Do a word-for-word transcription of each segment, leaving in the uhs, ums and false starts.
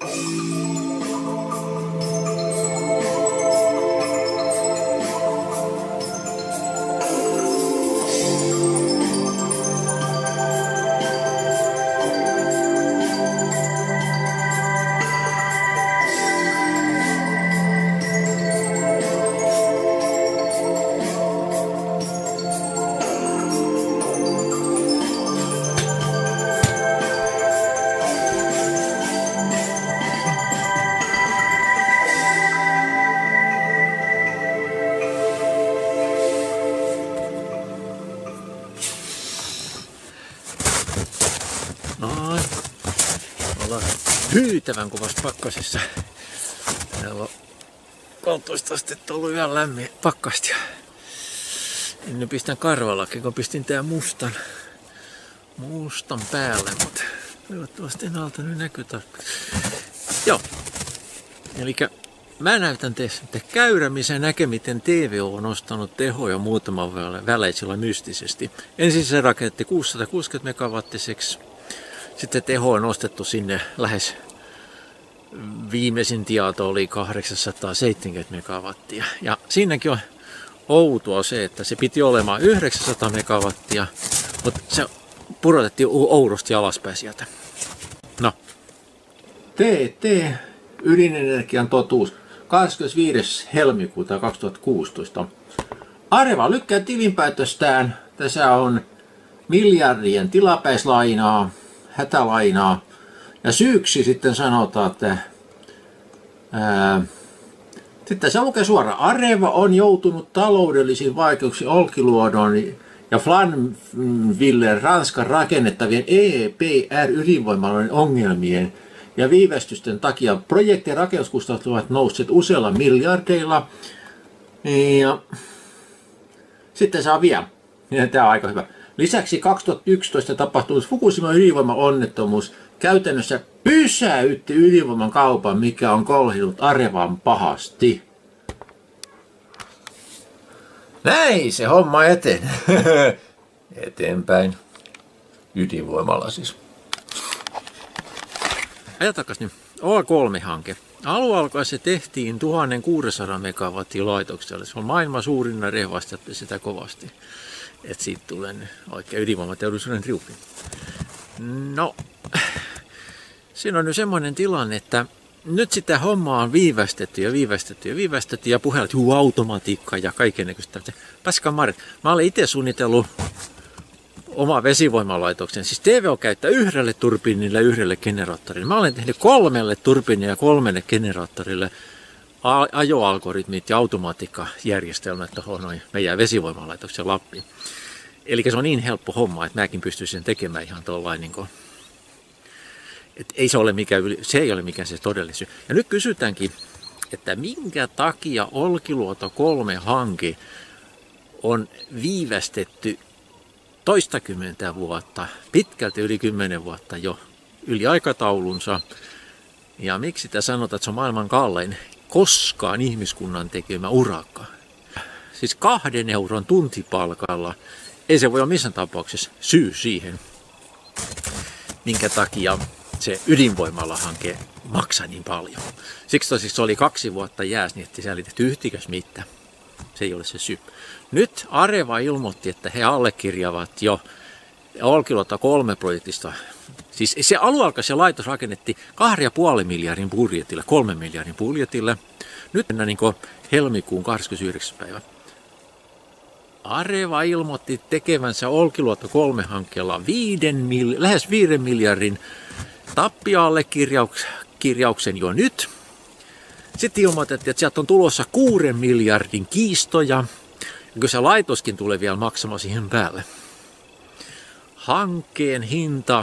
Noin. Ollaan hyytävän kovassa pakkasessa. Täällä on kolmetoista astetta ollut ihan lämmin pakkasta. Ennen pistän karvalakin, kun pistin tää mustan, mustan päälle, mutta toivottavasti en alta nyt näkyy tarkkaan. Joo. Elikkä mä näytän teille käyrämisen näke, miten T V O on nostanut tehoja muutaman välein sillä mystisesti. Ensin se rakennetti kuusisataakuusikymmentä megawattiseksi. Sitten teho on nostettu sinne lähes, viimeisin tieto oli kahdeksansataaseitsemänkymmentä megawattia. Ja siinäkin on outoa se, että se piti olemaan yhdeksänsataa megawattia, mutta se pudotettiin oudosti alaspäin sieltä. No. T T, ydinenergian totuus, kahdeskymmenesviides helmikuuta kaksituhattakuusitoista. Areva lykkää tilinpäätöstään. Tässä on miljardien tilapäislainaa, hätälainaa. Ja syyksi sitten sanotaan, että ää, sitten se lukee suoraan. Areva on joutunut taloudellisiin vaikeuksiin Olkiluodon ja Flamanville Ranskan rakennettavien E P R-ydinvoimaloiden ongelmien ja viivästysten takia projektin rakennuskustannukset ovat nousseet useilla miljardeilla. Ja sitten saa vielä. Tämä on aika hyvä. Lisäksi kaksituhattayksitoista tapahtunut Fukushima ydinvoimaonnettomuus käytännössä pysäytti ydinvoiman kaupan, mikä on kolhinut Arevan pahasti. Näin se homma eteen. Eteenpäin. Ydinvoimalla siis. Ajatelkaas nyt. O kolme-hanke. Alun alkaen se tehtiin tuhatkuusisataa megawattia laitoksella. Se on maailman suurin ja rehvastatti sitä kovasti. Että siitä tulee oikein ydinvoimateollisuuden triumfi. No, siinä on nyt semmoinen tilanne, että nyt sitä hommaa on viivästetty ja viivästetty ja viivästetty ja puhelut, juu, automatiikka ja kaikennäköistä. Paskan marjat. Mä olen itse suunnitellut oma vesivoimalaitoksen. Siis T V O käyttää yhdelle turbiinille ja yhdelle generaattorille. Mä olen tehnyt kolmelle turbiinille ja kolmelle generaattorille ajoalgoritmit ja automatiikkajärjestelmät tuohon meidän vesivoimalaitoksen Lappiin. Eli se on niin helppo homma, että mäkin pystyisin sen tekemään ihan tuollain. Niin kuin, että ei se, ole mikään, se ei ole mikään se todellisuus. Ja nyt kysytäänkin, että minkä takia Olkiluoto kolme hanke on viivästetty toistakymmentä vuotta, pitkälti yli kymmenen vuotta jo yli aikataulunsa. Ja miksi sitä sanotaan, että se on maailman kallein koskaan ihmiskunnan tekemä urakka. Siis kahden euron tuntipalkalla ei se voi olla missään tapauksessa syy siihen, minkä takia se ydinvoimalahanke maksaa niin paljon. Siksi tosiaan se oli kaksi vuotta jääs, niin ettei säilytetty yhtikäs mitään. Se ei ole se syy. Nyt Areva ilmoitti, että he allekirjaavat jo Olkiluoto kolme projektista. Siis se aluealka se laitos rakennettiin kahden pilkku viiden miljardin budjetilla, kolmen miljardin budjetilla. Nyt mennään niin helmikuun kahdeskymmenesyhdeksäs päivä. Areva ilmoitti tekevänsä Olkiluoto kolme hankkeella viiden, lähes viiden miljardin tappioallekirjauksen jo nyt. Sitten ilmoitettiin, että sieltä on tulossa kuuden miljardin kiistoja. Ja kyllä se laitoskin tulee vielä maksamaan siihen päälle. Hankkeen hinta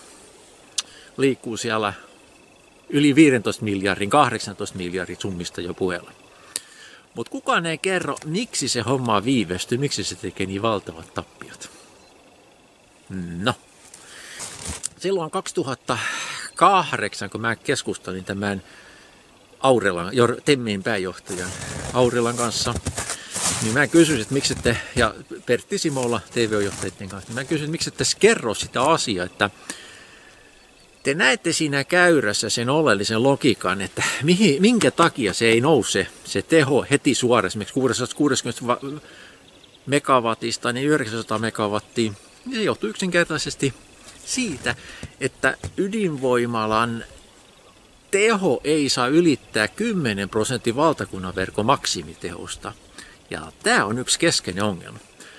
liikkuu siellä yli viidentoista miljardin, kahdeksantoista miljardin summista jo puheella. Mutta kukaan ei kerro, miksi se homma viivästyy, miksi se tekee niin valtavat tappiot. No. Silloin kaksituhattakahdeksan, kun mä keskustelin tämän Aurelan, Temmin pääjohtajan Aurelan kanssa, niin mä kysyin, että miksi ette, ja Pertti Simola T V O-johtajien kanssa, niin mä kysyin, että miksi ette kerro sitä asiaa, että te näette siinä käyrässä sen oleellisen logiikan, että mihin, minkä takia se ei nouse se teho heti suoraan, esimerkiksi kuusisataakuusikymmentä megawattista, niin yhdeksänsataa megawattia. Se johtuu yksinkertaisesti siitä, että ydinvoimalan teho ei saa ylittää kymmenen prosentin valtakunnan verkon maksimitehosta. Ja tämä on yksi keskeinen ongelma.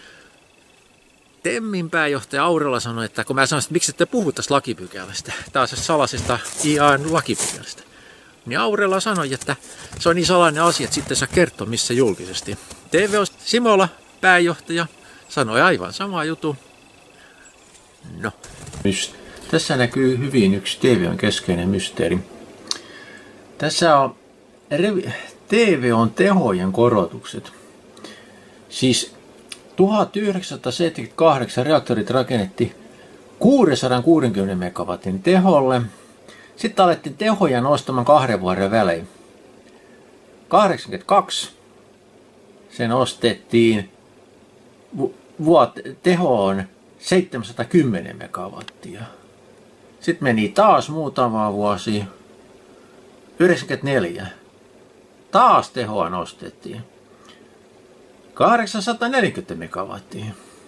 Temmin pääjohtaja Aurela sanoi, että kun mä sanoin, että miksi ette puhu tästä lakipykälästä, taas salaisesta I A N lakipykälästä, niin Aurela sanoi, että se on niin salainen asia, että sitten saa kertoa missä julkisesti. T V O Simola, pääjohtaja, sanoi aivan sama juttu. No. Tässä näkyy hyvin yksi T V O:n keskeinen mysteeri. Tässä on T V O:n tehojen korotukset. Siis tuhatyhdeksänsataaseitsemänkymmentäkahdeksan reaktorit rakennettiin kuusisataakuusikymmentä megawatin teholle. Sitten alettiin tehoja nostamaan kahden vuoden välein. kahdeksankymmentäkaksi se nostettiin vuot tehoon seitsemänsataakymmenen megawattia. Sitten meni taas muutama vuosi. yhdeksänkymmentäneljä. Taas tehoa nostettiin. kahdeksansataaneljäkymmentä megawattia.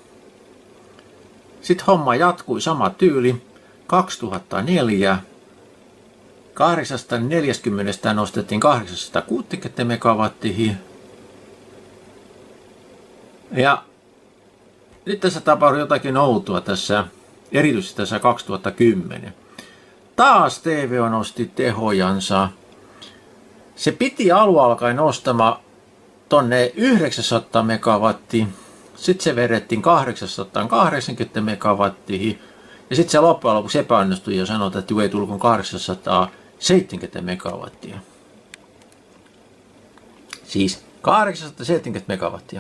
Sitten homma jatkui sama tyyli. kaksituhattaneljä. kahdeksansataaneljäkymmentä nostettiin kahdeksansataakuusikymmentä megawattia. Ja nyt tässä tapahtui jotakin outoa tässä, erityisesti tässä kaksituhattakymmenen. Taas T V O nosti tehojansa. Se piti alun alkaen nostamaan tonne yhdeksänsataa megawattia. Sitten se vedettiin kahdeksansataakahdeksankymmentä megawattia. Ja sitten se loppujen lopuksi epäonnistui ja sanoi, että ei tullut kuin kahdeksansataaseitsemänkymmentä megawattia. Siis kahdeksansataaseitsemänkymmentä megawattia.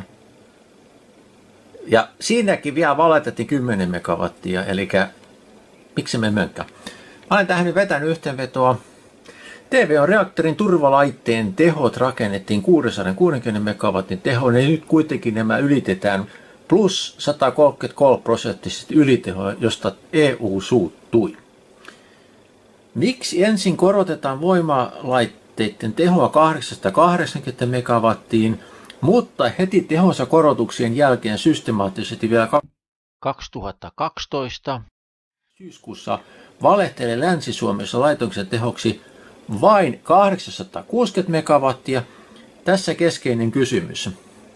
Ja siinäkin vielä valetettiin kymmenen megawattia, eli miksi me mönkkä? Mä olen tähän nyt vetänyt yhteenvetoa. T V O-reaktorin turvalaitteen tehot rakennettiin kuusisataakuusikymmentä megawatin tehoon, ja nyt kuitenkin nämä ylitetään plus sata kolmekymmentäkolme prosenttisesti ylitehoa, josta E U suuttui. Miksi ensin korotetaan voimalaitteiden tehoa kahdeksansataakahdeksankymmentä megawattiin, mutta heti tehonsa korotuksien jälkeen systemaattisesti vielä kaksituhattakaksitoista syyskuussa valehtelee Länsi-Suomessa laitoksen tehoksi vain kahdeksansataakuusikymmentä megawattia? Tässä keskeinen kysymys.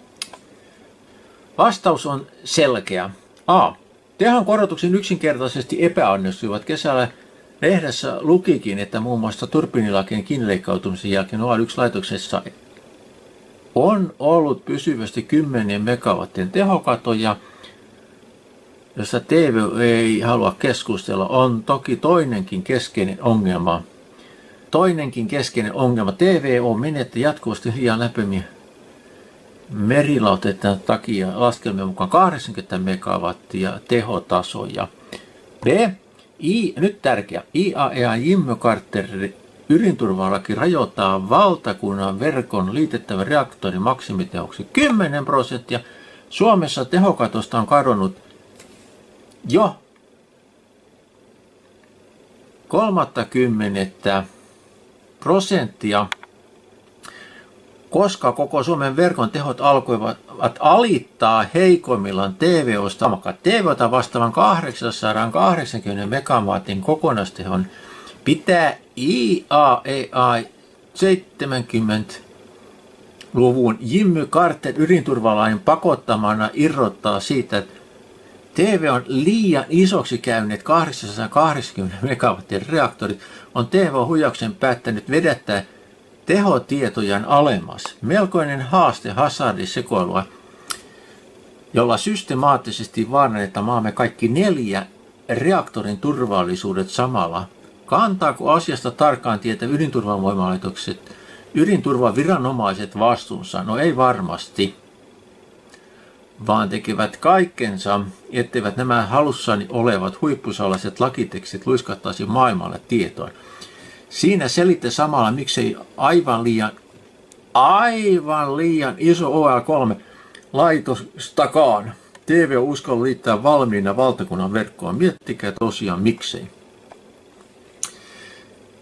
Vastaus on selkeä. A. Tehon korotuksen yksinkertaisesti epäonnistuivat. Kesällä lehdessä lukikin, että muun muassa turbiinilakien kiinnileikkautumisen jälkeen O yksi laitoksessa on ollut pysyvästi kymmenen megawattien tehokatoja, josta T V O ei halua keskustella. On toki toinenkin keskeinen ongelma. Toinenkin keskeinen ongelma. T V O menetti jatkuvasti liian lämpimiä merilauteiden takia laskelmien mukaan kahdeksankymmentä megawattia tehotasoja. B. I, nyt tärkeä. I A E A Jimmy Carter ydinturvalaki rajoittaa valtakunnan verkon liitettävän reaktorin maksimitehoksi kymmenen prosenttia. Suomessa tehokatosta on kadonnut jo kolmekymmentä prosenttia, koska koko Suomen verkon tehot alkoivat alittaa heikoimmillaan T V O:sta T V Ota vastaavan kahdeksansataakahdeksankymmentä megawatin kokonaistehon pitää I A E A seitsemänkymmentäluvun Jimmy Carter ydinturvalain pakottamana irrottaa siitä, että T V on liian isoksi käyneet kahdeksansataakahdeksankymmentä megawattin reaktorit on T V huijauksen päättänyt vedättää tehotietojaan alemmas. Melkoinen haaste hazardisekoilua, jolla systemaattisesti vaarannetaan maamme kaikki neljä reaktorin turvallisuudet samalla. Kantaako asiasta tarkkaan tietää ydinturvavoimalaitokset, ydinturvaviranomaiset vastuunsa? No ei varmasti, vaan tekevät kaikkensa, etteivät nämä halussani olevat huippusalaiset lakitekstit luiskattaisi maailmalle tietoon. Siinä selitte samalla, miksei aivan liian, aivan liian iso O L kolme laitostakaan T V uskalla liittää valmiina valtakunnan verkkoon. Miettikää tosiaan miksei.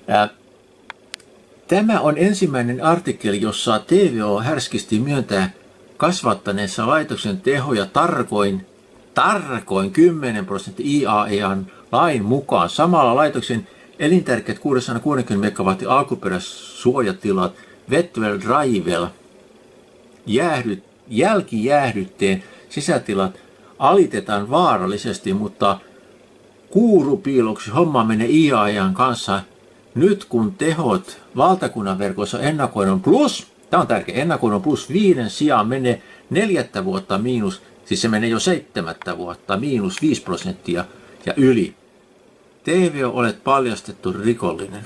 Ää, Tämä on ensimmäinen artikkeli, jossa T V O härskisti myöntää kasvattaneensa laitoksen tehoja tarkoin, tarkoin kymmenen prosenttia I A E A:n lain mukaan. Samalla laitoksen elintärkeät kuusisataakuusikymmentä megawatin alkuperäissuojatilat Wetwell Drivell jäähdyt, jälkijäähdytteen sisätilat alitetaan vaarallisesti, mutta kuurupiiloksi homma menee I A E A:n kanssa. Nyt kun tehot valtakunnan verkossa ennakoidun plus, tämä on tärkeä, ennakoidun plus viiden sijaan menee neljättä vuotta miinus, siis se menee jo seitsemättä vuotta miinus viisi prosenttia ja yli. T V O, olet paljastettu rikollinen.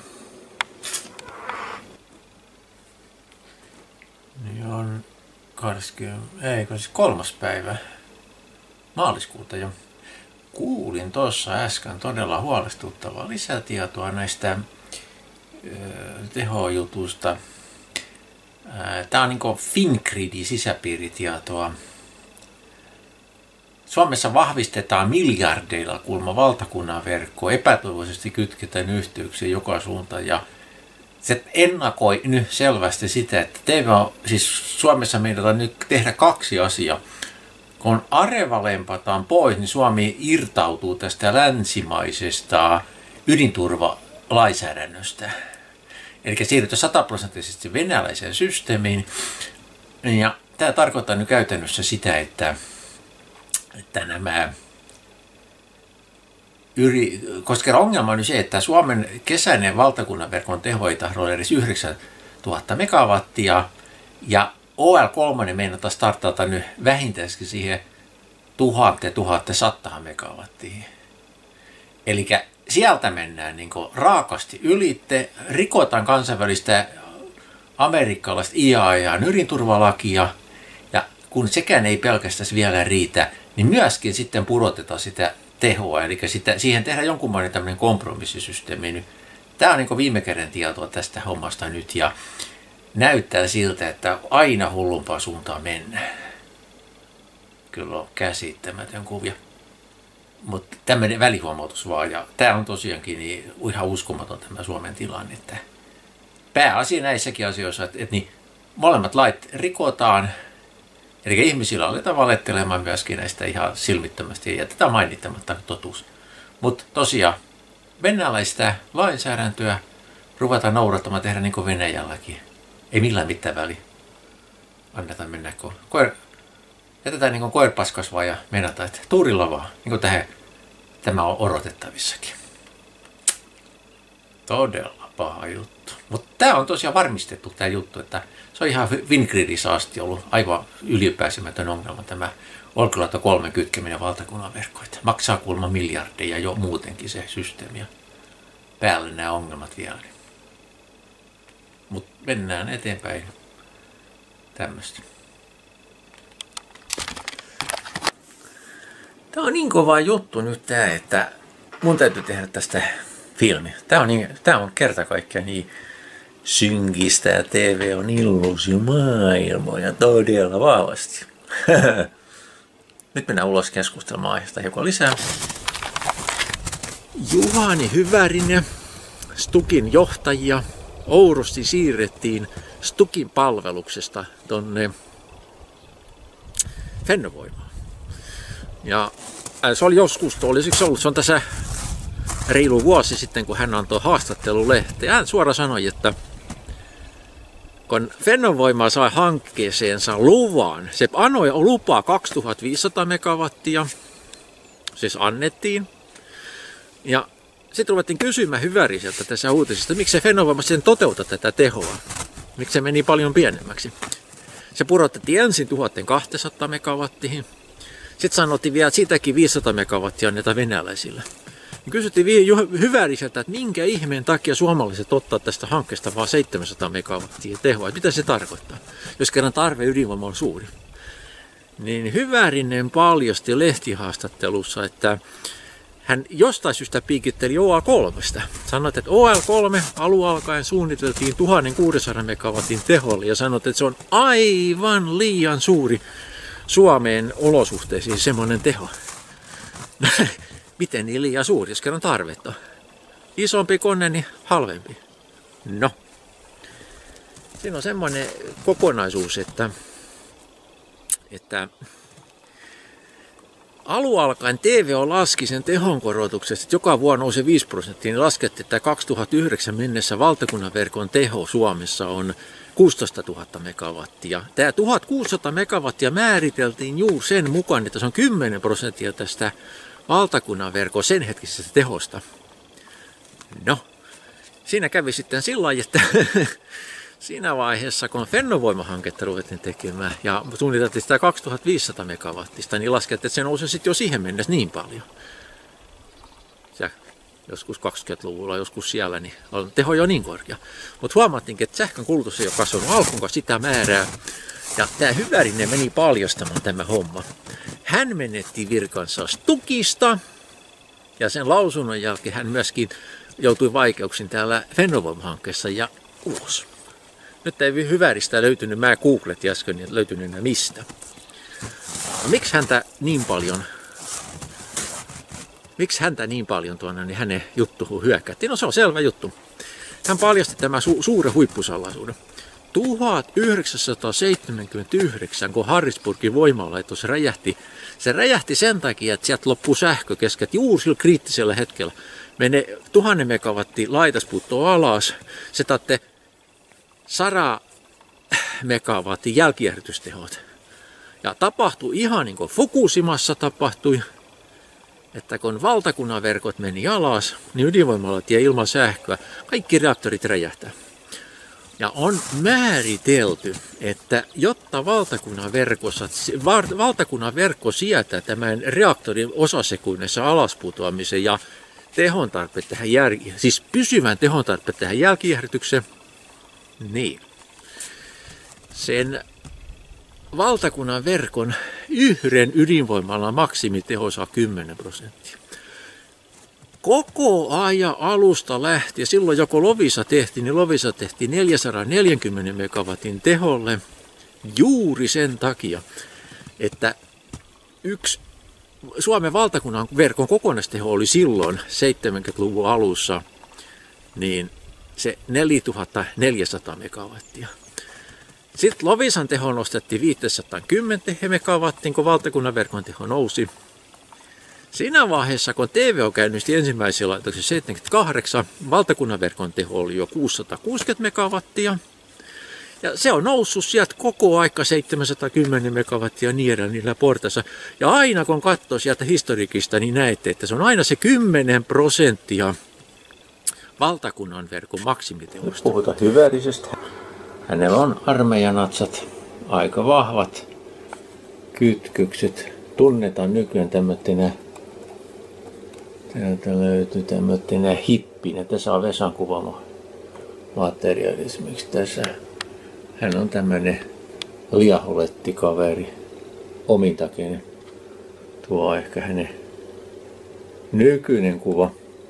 Niin on kaksikymmentä, ei, siis kolmas päivä maaliskuuta jo. Kuulin tuossa äsken todella huolestuttavaa lisätietoa näistä tehojutusta. Tämä on niin kuin Fingridin sisäpiiritietoa. Suomessa vahvistetaan miljardeilla kuulemma valtakunnan verkkoa, epätoivoisesti kytketään yhteyksiä joka suuntaan ja se ennakoi nyt selvästi sitä, että T V O, siis Suomessa meidän nyt tehdä kaksi asiaa. Kun Areva lempataan pois, niin Suomi irtautuu tästä länsimaisesta ydinturvalainsäädännöstä. Eli siirrytään sataprosenttisesti venäläiseen systeemiin. Ja tämä tarkoittaa nyt käytännössä sitä, että, että nämä yri, koska ongelma on nyt se, että Suomen kesäinen valtakunnan verkon teho ei tahdo olla edes yhdeksäntuhatta megawattia ja O L kolme meinataan startata nyt vähintäänkin siihen tuhat tuhat sata megawattiin. Eli sieltä mennään niin kuin raakasti ylitte, rikotaan kansainvälistä amerikkalaista I A E A:n ydinturvalakia, ja kun sekään ei pelkästään vielä riitä, niin myöskin sitten pudotetaan sitä tehoa, eli sitä, siihen tehdään jonkunlainen tämmöinen kompromissisysteemi. Tämä on niin kuin viime käden tietoa tästä hommasta nyt, ja näyttää siltä, että aina hullumpaa suuntaan mennään. Kyllä on käsittämätön kuvia. Mutta tämmöinen välihuomautus vaan. Ja tämä on tosiaankin niin ihan uskomaton tämä Suomen tilanne. Että pääasia näissäkin asioissa, että, että niin molemmat lait rikotaan. Eli ihmisillä aletaan valettelemaan myöskin näistä ihan silmittömästi ja jätetään mainittamatta totuus. Mutta tosiaan venäläistä lainsäädäntöä ruvetaan noudattamaan, tehdä niin kuin Venäjälläkin. Ei millään mitään väliä. Annetaan mennä koir... Jätetään niin kuin koirpas kasvaa ja mennään, että tuurilla vaan. Niin kuin tähän, tämä on odotettavissakin. Todella paha juttu. Mutta tämä on tosiaan varmistettu tämä juttu, että se on ihan Fingridissä asti ollut aivan ylipääsemätön ongelma tämä Olkiluoto kolme kytkeminen valtakunnan verkkoita. Maksaa kuulemma miljardeja jo muutenkin se systeemi ja päälle nämä ongelmat vielä. Mutta mennään eteenpäin tämmöistä. Tämä on niin kova juttu nyt tämä, että mun täytyy tehdä tästä filmi. Tämä on, niin, tämä on kerta kaikkiaan niin synkistä ja T V on illuusiomaailmoja todella vahvasti. Nyt mennään ulos keskustelemaan aiheesta hiukan lisää. Juhani Hyvärinen, Stukin johtajia, Ourosti siirrettiin Stukin palveluksesta tonne Fennovoimaan. Ja se oli joskus, olisiko ollut, se on tässä reilu vuosi sitten, kun hän antoi haastattelulehteen. Hän suoraan sanoi, että kun Fennovoima sai hankkeeseensa luvan, se anoi lupaa kaksituhattaviisisataa megawattia, siis annettiin. Ja sitten ruvettiin kysymään Hyväriseltä tässä uutisesta, miksi se Fennovoima sen toteuta tätä tehoa. Miksi se meni paljon pienemmäksi. Se pudotettiin ensin tuhatkaksisataa megawattiin. Sitten sanottiin vielä, että siitäkin viisisataa megawattia annetaan venäläisille. Kysyttiin Hyväriseltä, että minkä ihmeen takia suomalaiset ottaa tästä hankkeesta vain seitsemänsataa megawattia tehoa. Mitä se tarkoittaa, jos kerran tarve ydinvoima on suuri. Niin Hyvärinen paljasti lehtihaastattelussa, että hän jostain syystä piikitteli O L kolmesta. Sanoi, että O L kolme alun alkaen suunniteltiin tuhatkuusisataa megawatin teholle ja sanoi, että se on aivan liian suuri Suomeen olosuhteisiin semmoinen teho. Miten niin liian suuri, jos kerran tarvetta? Isompi kone, niin halvempi. No, siinä on semmoinen kokonaisuus, että, että alun alkaen T V O laski sen tehonkorotuksesta, että joka vuonna nousee viisi prosenttia, niin laskettiin, että kaksituhattayhdeksän mennessä valtakunnan verkon teho Suomessa on kuusitoistatuhatta megawattia. Tämä tuhatkuusisataa megawattia määriteltiin juuri sen mukaan, että se on kymmenen prosenttia tästä valtakunnan verkon sen hetkisestä tehosta. No, siinä kävi sitten sillä lailla, että siinä vaiheessa, kun Fennovoima-hanketta ruvettiin tekemään ja suunniteltiin sitä kaksituhattaviisisataa megawattista, niin laskettiin, että se nousee sitten jo siihen mennessä niin paljon. Ja joskus kaksikymmentäluvulla, joskus siellä, niin on teho jo niin korkea. Mutta huomattiin, että sähkön kulutus ei ole kasvanut alkuunkaan sitä määrää. Ja tämä Hyvärinen meni paljastamaan tämä homma. Hän menetti virkansa Stukista ja sen lausunnon jälkeen hän myöskin joutui vaikeuksiin täällä Fennovoima-hankkeessa ja ulos. Nyt ei Hyväristä löytynyt, mä googletin äsken, niin löytynyt enää mistä. No, miksi häntä niin paljon, miksi häntä niin paljon tuonne, niin hänen juttuun hyökkättiin? No se on selvä juttu. Hän paljasti tämän su- suuren huippusalaisuuden. tuhatyhdeksänsataaseitsemänkymmentäyhdeksän, kun Harrisburgin voimalaitos räjähti, se räjähti sen takia, että sieltä loppui sähkö kesken, juuri sillä kriittisellä hetkellä. Menee tuhannen megawatti laitas puttoo alas, se taatte sata megawattin jälkijähdytystehot. Ja tapahtui ihan niin kuin Fukushimassa tapahtui, että kun valtakunnan verkot meni alas, niin ydinvoimalat jäi ilman sähköä, kaikki reaktorit räjähtää. Ja on määritelty, että jotta valtakunnan, verkossa, valtakunnan verkko sietää tämän reaktorin osasekunnissa alasputoamisen ja tehon tarpeet tähän jär, siis pysyvän tehon tarpeet tähän jälkijähdytykseen, niin sen valtakunnan verkon yhden ydinvoimalan maksimiteho saa kymmenen prosenttia. Koko ajan alusta lähtien, silloin joko Lovisa tehtiin, niin Lovisa tehtiin neljäsataaneljäkymmentä megawatin teholle juuri sen takia, että yksi Suomen valtakunnan verkon kokonaisteho oli silloin seitsemänkymmentäluvun alussa niin se neljätuhattaneljäsataa megawattia. Sitten Lovisan teho nostettiin viisisataakymmenen megawattiin, kun valtakunnan verkon teho nousi. Siinä vaiheessa, kun T V O käynnisti ensimmäisen laitoksen seitsemänkymmentäkahdeksan, valtakunnan verkon teho oli jo kuusisataakuusikymmentä megawattia. Ja se on noussut sieltä koko aika seitsemänsataakymmenen megawattia niin edelleen niillä portaissa. Ja aina kun katsoo sieltä historiikista, niin näette, että se on aina se kymmenen prosenttia valtakunnan verkon maksimitehosta. Puhutaan Hyvärisestä. Hänellä on armeijanatsat, aika vahvat kytkökset. Tunnetaan nykyään tämmötenä, täältä löytyy tämmötenä hippinä. Tässä on Vesan kuvaama materiaali esimerkiksi tässä. Hän on tämmönen liaholettikaveri, omintakeinen. Tuo on ehkä hänen nykyinen kuva.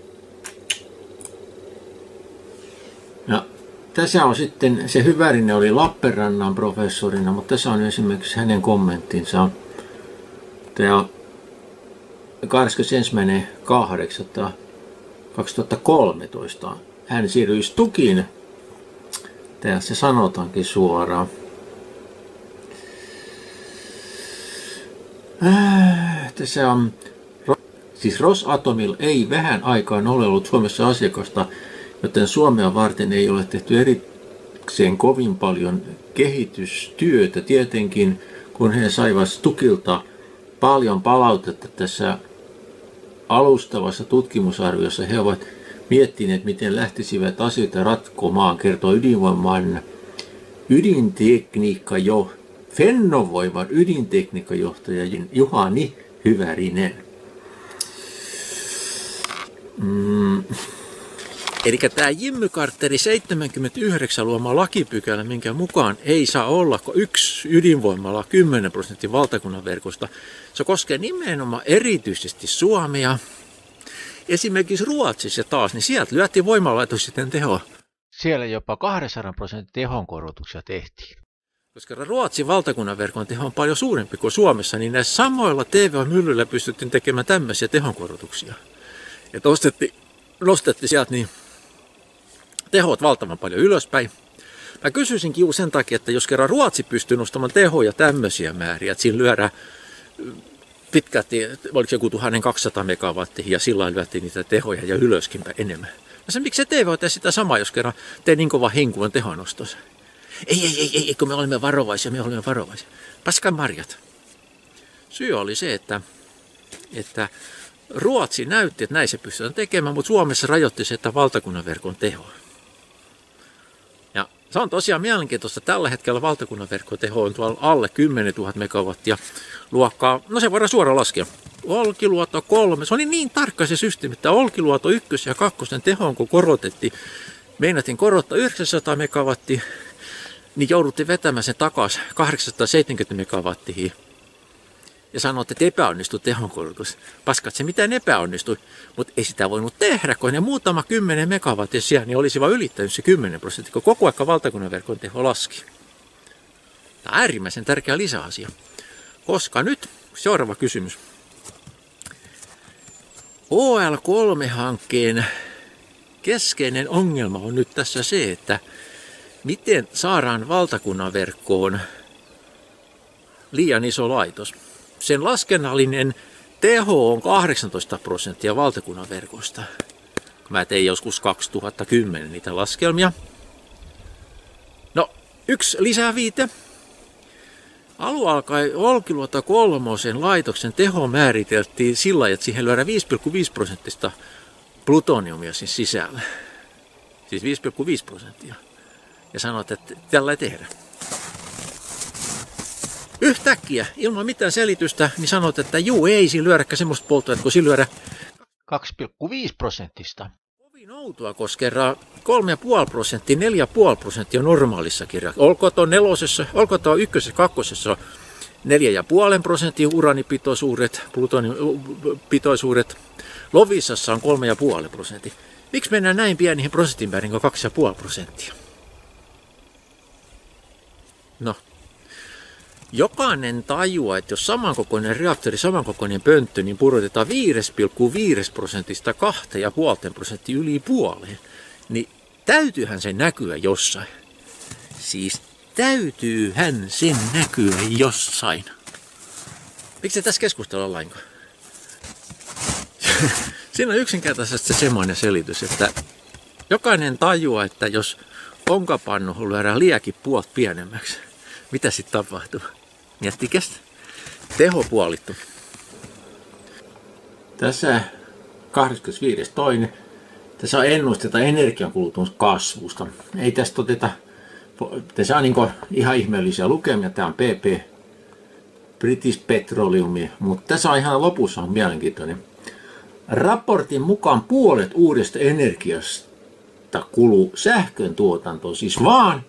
Ja tässä on sitten, se Hyvärinen oli Lappeenrannan professorina, mutta tässä on esimerkiksi hänen kommenttinsa. Tämä on kahdeskymmenesensimmäinen kahdeksatta kaksituhattakolmetoista. Hän siirtyi Stukiin. Tässä sanotaankin suoraan. Äh, tässä on, siis Rosatomilla ei vähän aikaan ole ollut Suomessa asiakasta, joten Suomea varten ei ole tehty erikseen kovin paljon kehitystyötä. Tietenkin, kun he saivat Stukilta paljon palautetta tässä alustavassa tutkimusarviossa, he ovat miettineet, miten lähtisivät asioita ratkomaan, kertoo ydinvoiman ydintekniikka jo Fennovoiman ydintekniikkajohtaja Juhani Hyvärinen. Mm. Eli tämä Jimmy Carterin seitsemänkymmentäyhdeksän luoma lakipykälä, minkä mukaan ei saa olla yksi ydinvoimala kymmenen prosentin valtakunnan verkosta, se koskee nimenomaan erityisesti Suomea. Esimerkiksi Ruotsissa taas, niin sieltä lyötiin voimalaitos sitten tehoa. Siellä jopa kaksisataa prosentin tehonkorotuksia tehtiin. Koska Ruotsin valtakunnan verkon teho on paljon suurempi kuin Suomessa, niin näissä samoilla T V O-myllyillä pystyttiin tekemään tämmöisiä tehonkorotuksia. Että nostettiin, nostettiin sieltä niin tehot valtavan paljon ylöspäin. Mä kysyisinkin juuri sen takia, että jos kerran Ruotsi pystyy nostamaan tehoja tämmöisiä määriä, että siinä lyödään pitkälti, oliko se joku tuhatkaksisataa megawattia ja sillä lailla lyötiin niitä tehoja ja ylöskin enemmän. Ja se, miksi te voi tehdä sitä samaa, jos kerran tee niin kova hinkuvan tehonostossa? Ei, ei, ei, ei, kun me olemme varovaisia, me olemme varovaisia. Paskan marjat. Syy oli se, että, että Ruotsi näytti, että näin se pystytään tekemään, mutta Suomessa rajoitti se, että valtakunnan verkon teho. Ja se on tosiaan mielenkiintoista. Tällä hetkellä valtakunnan verkon teho on tuolla alle kymmenen tuhatta megawattia luokkaa. No se voidaan suoraan laskea. Olkiluoto kolme, se oli niin tarkka se systeemi, että Olkiluoto ykkös ja kakkosen tehoon kun korotettiin, meinatiin korottaa yhdeksänsataa megawattia, niin jouduttiin vetämään sen takaisin kahdeksansataaseitsemänkymmentä megawattia. Ja sanoivat, että epäonnistui tehonkorotus. Paskat se mitään epäonnistui, mutta ei sitä voinut tehdä, kun ne muutama kymmenen megawattia siellä, niin olisi vain ylittänyt se kymmenen prosenttia, kun koko ajan valtakunnan verkon teho laski. Tämä on äärimmäisen tärkeä lisäasia. Koska nyt seuraava kysymys. O L kolme-hankkeen keskeinen ongelma on nyt tässä se, että miten saadaan valtakunnan verkkoon liian iso laitos. Sen laskennallinen teho on kahdeksantoista prosenttia valtakunnan verkosta. Mä tein joskus kaksituhattakymmenen niitä laskelmia. No, yksi lisäviite. Alun alkaen Olkiluoto kolmosen laitoksen teho määriteltiin sillä lailla, että siihen lyödään viisi pilkku viisi prosenttista plutoniumia siis sisällä. Siis viisi pilkku viisi prosenttia. Ja sanoit, että tällä ei tehdä. Yhtäkkiä, ilman mitään selitystä, niin sanot, että juu, ei siinä lyödäkään semmoista polttoainetta, kun siinä lyödään kaksi pilkku viisi prosenttista. Kovin outoa, koska kerran kolme pilkku viisi prosenttia, neljä pilkku viisi prosenttia on normaalissa kirjassa. Olkoon tuon nelosessa, olkoon tuon ykkösessä ja kakkosessa neljä pilkku viisi prosenttia uranipitoisuudet, plutonipitoisuudet. Lovissassa on kolme pilkku viisi prosenttia. Miksi mennään näin pieniin prosenttimäärin kuin kaksi pilkku viisi prosenttia? No. Jokainen tajuaa, että jos samankokoinen reaktori, samankokoinen pönttö, niin pudotetaan viisi pilkku viisi prosentista kaksi pilkku viisi prosenttia yli puoleen, niin täytyyhän se näkyä jossain. Siis täytyyhän sen näkyä jossain. Miksi te tässä keskustella lainkaan? Siinä on yksinkertaisesti semmoinen selitys, että jokainen tajuaa, että jos onkapannu lyödään liekin puolta pienemmäksi, mitä sitten tapahtuu? Miettikäs. Teho puolittu. Tässä kahdeskymmenesviides toinen Tässä on ennusteta energiankulutuksen kasvusta. Ei tästä oteta, tässä on niin ihan ihmeellisiä lukemia. Tämä on P P, British Petroleum, mutta tässä on ihan lopussa on mielenkiintoinen. Raportin mukaan puolet uudesta energiasta kuluu sähkön tuotantoon, siis vaan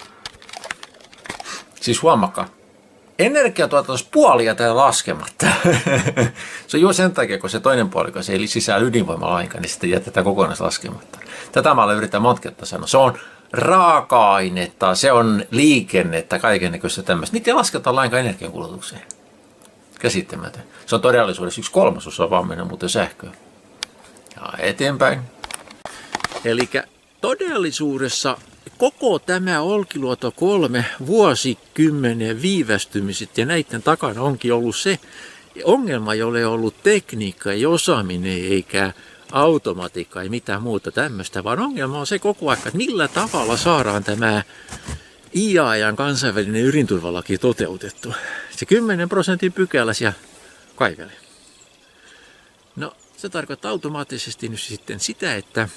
Siis huomakkaa, energiatuotantossa puoli jätetään laskematta. Se on juuri sen takia, kun se toinen puoli, kun se ei sisään ydinvoimalainkaan, niin sitten jätetään kokonaan laskematta. Tätä mä yritän motketta sanoa. Se on raaka-ainetta, se on liikennettä, kaikennäköistä tämmöistä. Niitä ei lasketa lainkaan energiankulutukseen. Käsittämätön. Se on todellisuudessa yksi kolmasosa vaan mennä muuten sähköön. Ja eteenpäin. Eli todellisuudessa koko tämä Olkiluoto kolme vuosikymmenen viivästymiset ja näiden takana onkin ollut se ongelma, ei ole ollut tekniikka ja osaaminen eikä automatiikka ja mitään muuta tämmöistä, vaan ongelma on se koko ajan, että millä tavalla saadaan tämä I A E A:n kansainvälinen ydinturvalaki toteutettu. Se kymmenen prosentin pykälä siellä kaivelee. No, se tarkoittaa automaattisesti nyt sitten sitä, että,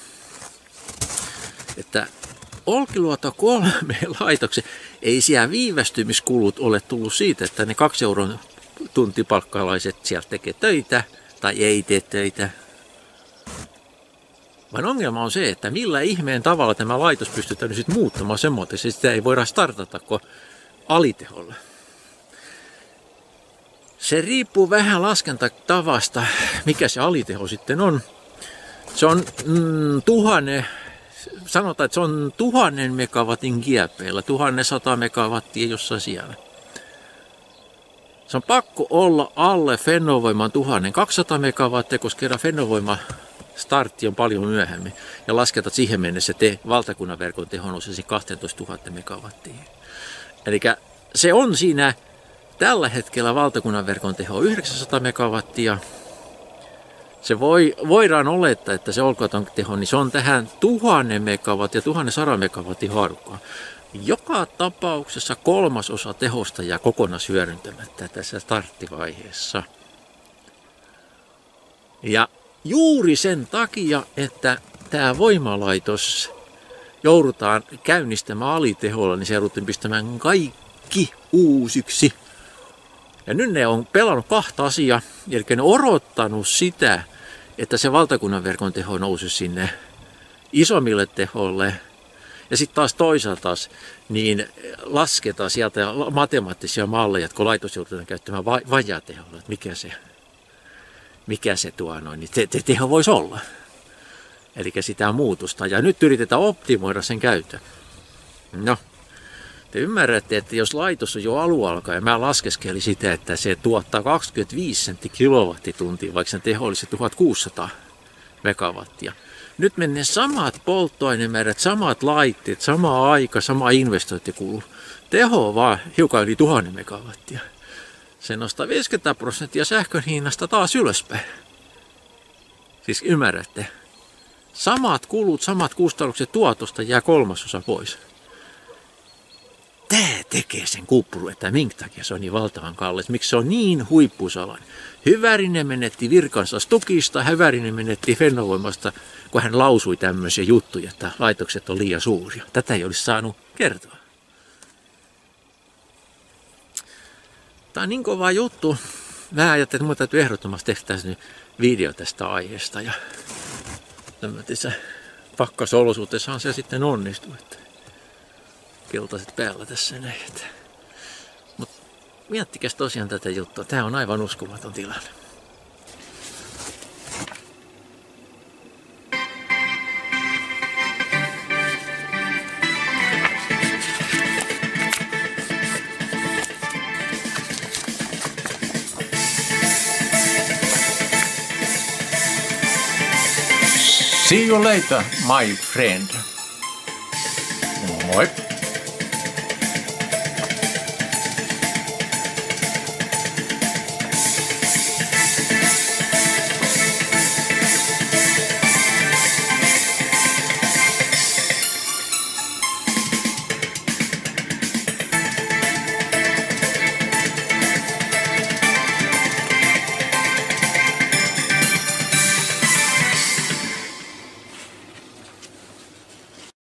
että Olkiluoto kolme laitoksen ei siellä viivästymiskulut ole tullut siitä, että ne kaksi euron tuntipalkkalaiset sieltä tekee töitä tai ei tee töitä. Vaan ongelma on se, että millä ihmeen tavalla tämä laitos pystytään nyt sitten muuttamaan semmoinen, että sitä ei voida startata kuin aliteholla. Se riippuu vähän laskentatavasta, mikä se aliteho sitten on. Se on mm, tuhannen, sanotaan, että se on tuhannen megawatin kieppeillä, tuhansisata megawattia jossain siellä. Se on pakko olla alle Fennovoiman tuhatkaksisataa megawattia, koska kerran Fennovoima startti on paljon myöhemmin. Ja lasketaan, että siihen mennessä te, valtakunnan verkon teho nousisi kaksitoistatuhatta megawattia. Eli se on siinä tällä hetkellä valtakunnan verkon teho yhdeksänsataa megawattia. Se voi, voidaan olettaa, että se olkoon teho, niin se on tähän tuhannen megawattia ja tuhannen sadan megawattia haarukkaa. Joka tapauksessa kolmasosa tehosta jää kokonaishyödyntämättä tässä starttivaiheessa. Ja juuri sen takia, että tämä voimalaitos joudutaan käynnistämään aliteholla, niin se jouduttiin pistämään kaikki uusiksi. Ja nyt ne on pelannut kahta asiaa, eli ne on odottanut sitä, että se valtakunnan verkon teho nousi sinne isommille teholle. Ja sitten taas toisaalta taas, niin lasketaan sieltä matemaattisia malleja, että kun laitos joudutaan käyttämään va- vajateholla, että mikä se, mikä se tuo noin, niin te- te- teho voisi olla. Eli sitä muutosta. Ja nyt yritetään optimoida sen käytön. No, te ymmärrätte, että jos laitos on jo alualkaa, ja mä laskeskelin sitä, että se tuottaa kaksikymmentäviisi senttiä kilowattituntia, vaikka sen teho olisi tuhatkuusisataa megawattia. Nyt menee samat polttoainemäärät, samat laitteet, sama aika, sama investointikulu. Teho on vaan hiukan yli tuhannen megawattia. Se nostaa viisikymmentä prosenttia sähkön hinnasta taas ylöspäin. Siis ymmärrätte. Samat kulut, samat kustannukset tuotosta jää kolmasosa pois. Tämä tekee sen kuppuru, että minkä takia se on niin valtavan kallis, miksi se on niin huippusalainen. Hyvärinen menetti virkansa Stukista, Hyvärinen menetti Fennovoimasta, kun hän lausui tämmöisiä juttuja, että laitokset on liian suuria. Tätä ei olisi saanut kertoa. Tämä on niin kova juttu. Mä ajattelin, että minun täytyy ehdottomasti tehdä video tästä aiheesta. Ja tämmöisissä pakkasolosuhteissahan se sitten onnistuu. Keltaiset päällä tässä näin. Mutta miettikäs tosiaan tätä juttua. Tämä on aivan uskomaton tilanne. See you later, my friend. Moi.